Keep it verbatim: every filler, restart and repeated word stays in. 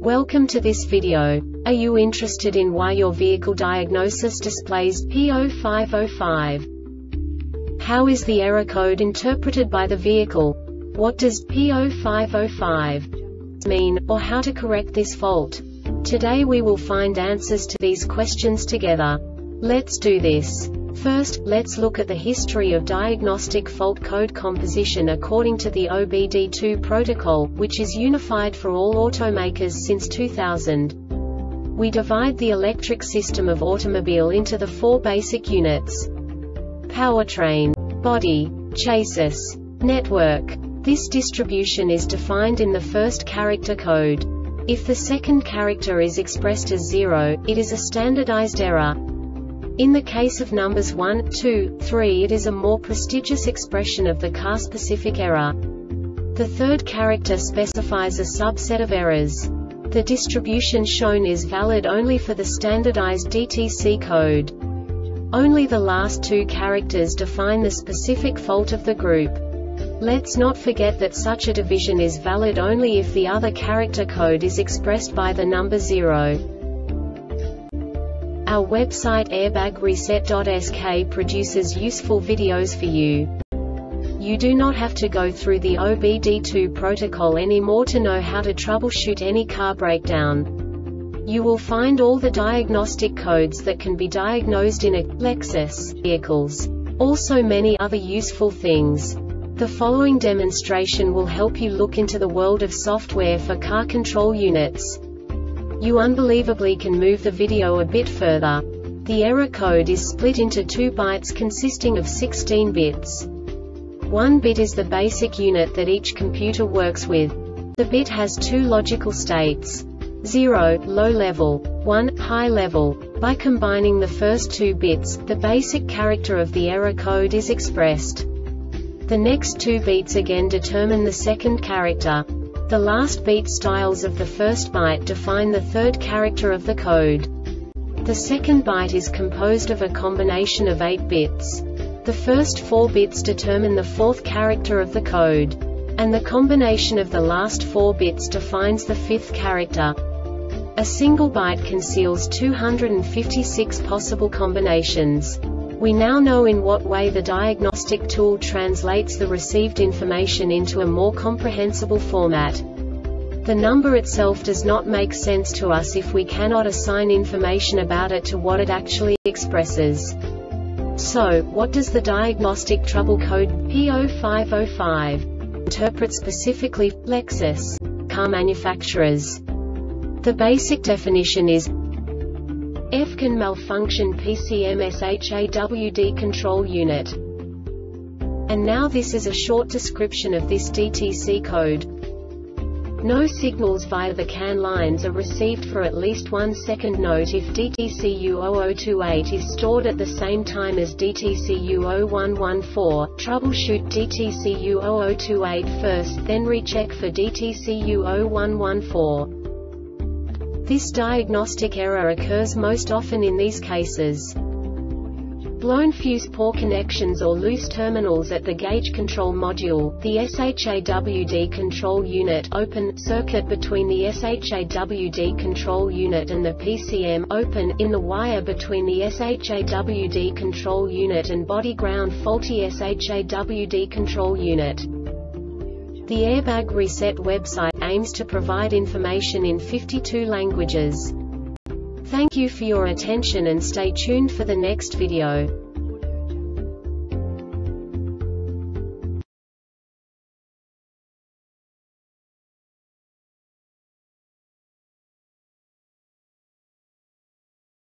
Welcome to this video. Are you interested in why your vehicle diagnosis displays P zero five zero five? How is the error code interpreted by the vehicle? What does P zero five zero five mean, or how to correct this fault? Today we will find answers to these questions together. Let's do this. First, let's look at the history of diagnostic fault code composition according to the O B D two protocol, which is unified for all automakers since two thousand. We divide the electric system of automobile into the four basic units: powertrain, body, chassis, network. This distribution is defined in the first character code. If the second character is expressed as zero, it is a standardized error. In the case of numbers one, two, three, it is a more prestigious expression of the car-specific error. The third character specifies a subset of errors. The distribution shown is valid only for the standardized D T C code. Only the last two characters define the specific fault of the group. Let's not forget that such a division is valid only if the other character code is expressed by the number zero. Our website airbag reset dot S K produces useful videos for you. You do not have to go through the O B D two protocol anymore to know how to troubleshoot any car breakdown. You will find all the diagnostic codes that can be diagnosed in a Lexus vehicles. Also many other useful things. The following demonstration will help you look into the world of software for car control units. You unbelievably can move the video a bit further. The error code is split into two bytes consisting of sixteen bits. One bit is the basic unit that each computer works with. The bit has two logical states: zero, low level, one, high level. By combining the first two bits, the basic character of the error code is expressed. The next two bits again determine the second character. The last beat styles of the first byte define the third character of the code. The second byte is composed of a combination of eight bits. The first four bits determine the fourth character of the code. And the combination of the last four bits defines the fifth character. A single byte conceals two hundred fifty-six possible combinations. We now know in what way the diagnostic tool translates the received information into a more comprehensible format. The number itself does not make sense to us if we cannot assign information about it to what it actually expresses. So, what does the diagnostic trouble code P zero five zero five interpret specifically for Lexus car manufacturers? The basic definition is F can malfunction P C M S H A W D control unit. And now this is a short description of this D T C code. No signals via the C A N lines are received for at least one second. Note: if D T C U zero zero two eight is stored at the same time as D T C U zero one one four, troubleshoot D T C U zero zero two eight first, then recheck for D T C U zero one one four. This diagnostic error occurs most often in these cases: blown fuse, poor connections or loose terminals at the gauge control module, the S H A W D control unit open, circuit between the S H A W D control unit and the P C M open, in the wire between the S H A W D control unit and body ground faulty S H A W D control unit. The Airbag Reset website aims to provide information in fifty-two languages. Thank you for your attention and stay tuned for the next video.